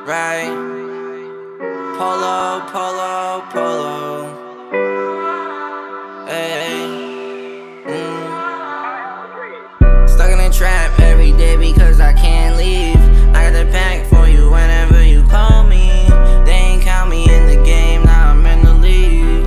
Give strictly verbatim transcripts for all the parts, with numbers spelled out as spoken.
right? Polo, polo, polo. Hey, mm. Stuck in a trap every day because I can't leave. I got the pack for you whenever you call me. They ain't count me in the game, now I'm in the league.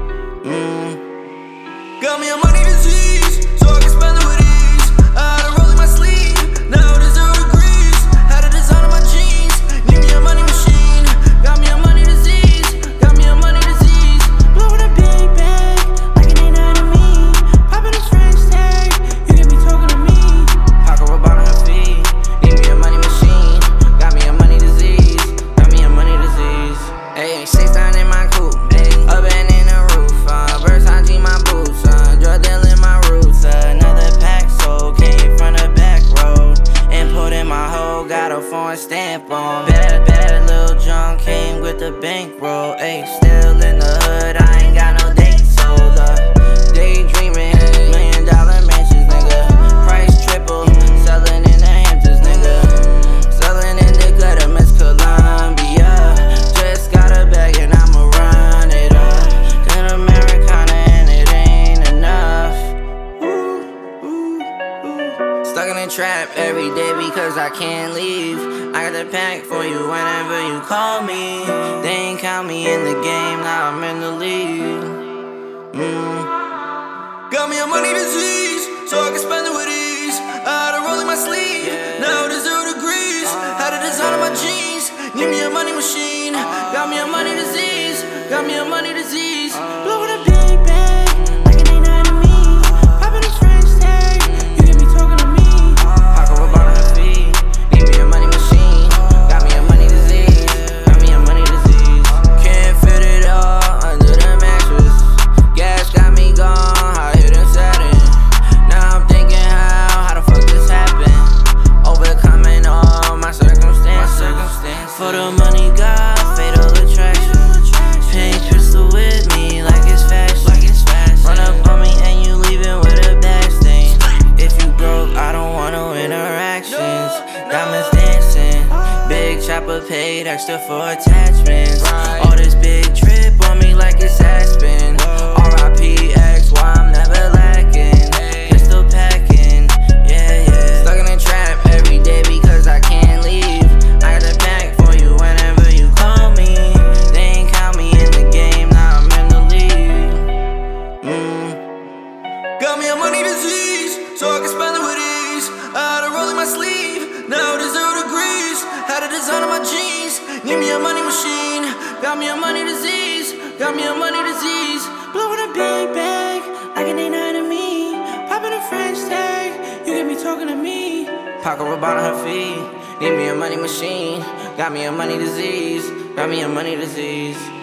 mm. Got me a money disease, so I can spend it with ease. I had a roll in my sleeve, now it is zero degrees. Had a design on my jeans, need me a money machine. Got me a money disease, got me a money disease. Blowing a big bag, like it ain't nothing to me. Popping a French tag, you get me talking to me. Pocket rub on her feet, need me a money machine. Got me a money disease, got me a money disease. Ayy, six down in my coupe, ayy, up and in the roof. Uh, Versace my boots, uh, drug dealing my roots. Uh, another pack sold, came from the back road and put in my hole, got a foreign stamp on. Bad, bad little junk came with the bankroll. Ayy, still in the hood, I ain't got no date sold. Uh, daydreaming, million dollar mansions, nigga. Price triple, selling in the Hamptons, nigga. Selling in the gutter, Miss Columbia. Just got a bag and I'ma run it up. An Americana and it ain't enough. Ooh, ooh, ooh. Stuck in a trap every day because I can't leave. I got the pack for you whenever you call me. They ain't count me in the game, now I'm in the league. mm. Got me a money disease, so I can spend it with ease. I had a roll in my sleeve, now it is zero degrees. Had a design on my jeans, need me a money machine. Got me a money disease, got me a money disease. Blowing a big bag, like it ain't nothing to me. Popping a French tag, you get me talking to me. Pocket rub on her feet, need me a money machine. Got me a money disease, got me a money disease. Can't fit it all under the mattress. Gas got me gone, I hit and satin. Now I'm thinking how, how the fuck this happened. Overcoming all my circumstances. For the money, God, fatal attraction. Pink crystal with me like it's fashion. Run up on me and you leaving with a bad stain. If you broke, I don't want no interactions. Diamonds dancing, big chopper paid extra for attachments. All this big drip on me like it's Aspen. R I P X, why I'm never lacking. Pistol packing, yeah, yeah. Stuck in a trap every day because I can't leave. I got the pack for you whenever you call me. They ain't count me in the game, now I'm in the league. mm. Got me a money disease, so I can spend it with ease. I had a roll in my sleeve, now it is zero degrees. Had a design on my jeans, need me a money machine. Got me a money disease, got me a money disease. Blowing a big bag, like it ain't nothing to me. Popping a French tag, you get me talking to me. Pocket rub on her feet, need me a money machine. Got me a money disease, got me a money disease.